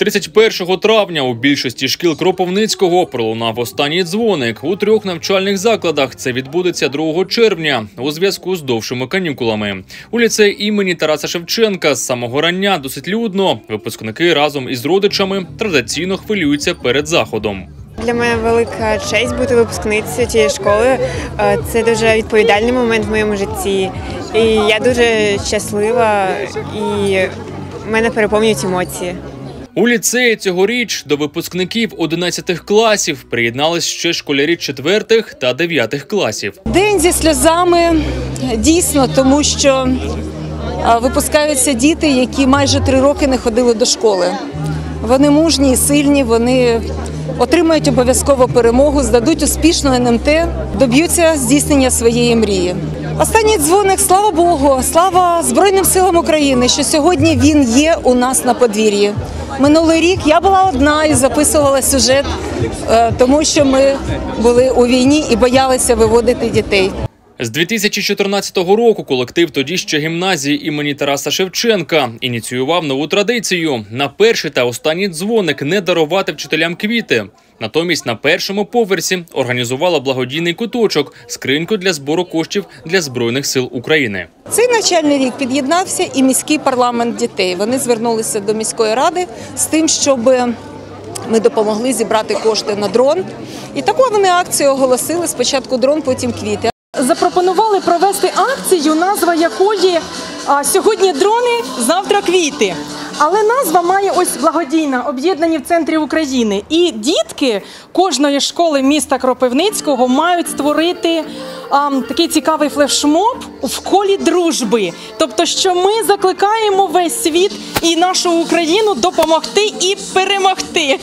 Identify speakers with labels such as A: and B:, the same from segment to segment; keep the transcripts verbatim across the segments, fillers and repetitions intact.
A: тридцять першого травня у більшості шкіл Кропивницького пролунав останній дзвоник. У трьох навчальних закладах це відбудеться другого червня у зв'язку з довшими канікулами. У ліцеї імені Тараса Шевченка з самого рання досить людно. Випускники разом із родичами традиційно хвилюються перед заходом.
B: Для мене велика честь бути випускницею цієї школи. Це дуже відповідальний момент в моєму житті. І я дуже щаслива, і мене переповнюють емоції.
A: У ліцеї цьогоріч до випускників одинадцятих класів приєднались ще школярі четвертих та дев'ятих класів.
C: День зі сльозами, дійсно, тому що випускаються діти, які майже три роки не ходили до школи. Вони мужні і сильні, вони отримають обов'язково перемогу, здадуть успішно ен ем те, доб'ються здійснення своєї мрії. Останній дзвоник, слава Богу, слава Збройним силам України, що сьогодні він є у нас на подвір'ї. Минулий рік я була одна і записувала сюжет, тому що ми були у війні і боялися виводити дітей.
A: З дві тисячі чотирнадцятого року колектив тоді ще гімназії імені Тараса Шевченка ініціював нову традицію – на перший та останній дзвоник не дарувати вчителям квіти. Натомість на першому поверсі організувала благодійний куточок – скриньку для збору коштів для Збройних сил України.
C: Цей навчальний рік під'єднався і міський парламент дітей. Вони звернулися до міської ради з тим, щоб ми допомогли зібрати кошти на дрон. І таку вони акцію оголосили: спочатку дрон, потім квіти.
D: Запропонували провести акцію, назва якої а, «Сьогодні дрони, завтра квіти». Але назва має ось благодійна, об'єднані в центрі України. І дітки кожної школи міста Кропивницького мають створити а, такий цікавий флешмоб в колі дружби. Тобто, що ми закликаємо весь світ і нашу Україну допомогти і перемогти.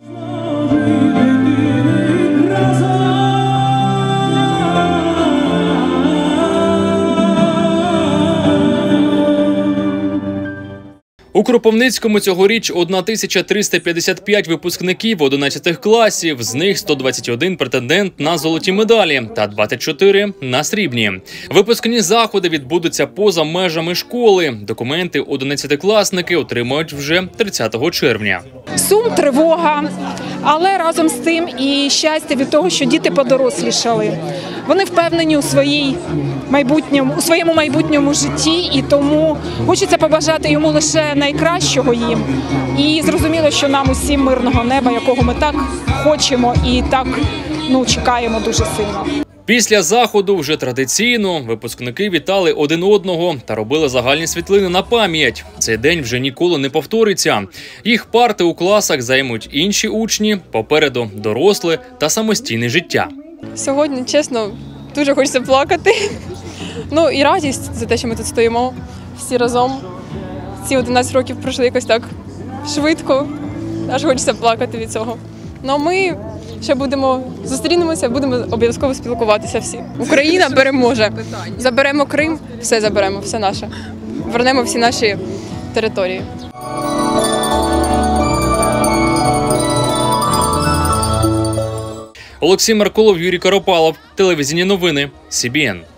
A: У Кропивницькому цьогоріч тисяча триста п'ятдесят п'ять випускників одинадцятих класів, з них сто двадцять один претендент на золоті медалі та двадцять чотири на срібні. Випускні заходи відбудуться поза межами школи. Документи одинадцятикласники отримають вже тридцятого червня.
E: Сум, тривога, але разом з тим і щастя від того, що діти подорослішали. Вони впевнені у, своїй майбутньому, у своєму майбутньому житті, і тому хочеться побажати йому лише найкращого їм. І зрозуміло, що нам усім мирного неба, якого ми так хочемо і так ну, чекаємо дуже сильно.
A: Після заходу вже традиційно випускники вітали один одного та робили загальні світлини на пам'ять. Цей день вже ніколи не повториться. Їх парти у класах займуть інші учні, попереду доросле та самостійне життя.
F: Сьогодні, чесно, дуже хочеться плакати. Ну і радість за те, що ми тут стоїмо всі разом. Ці одинадцять років пройшли якось так швидко, аж хочеться плакати від цього. Ну ми ще будемо, зустрінемося, будемо обов'язково спілкуватися всі. Україна переможе. Заберемо Крим, все заберемо, все наше. Вернемо всі наші території.
A: Олексій Меркулов, Юрій Каропалов. Телевізійні новини. Сі Бі Ен.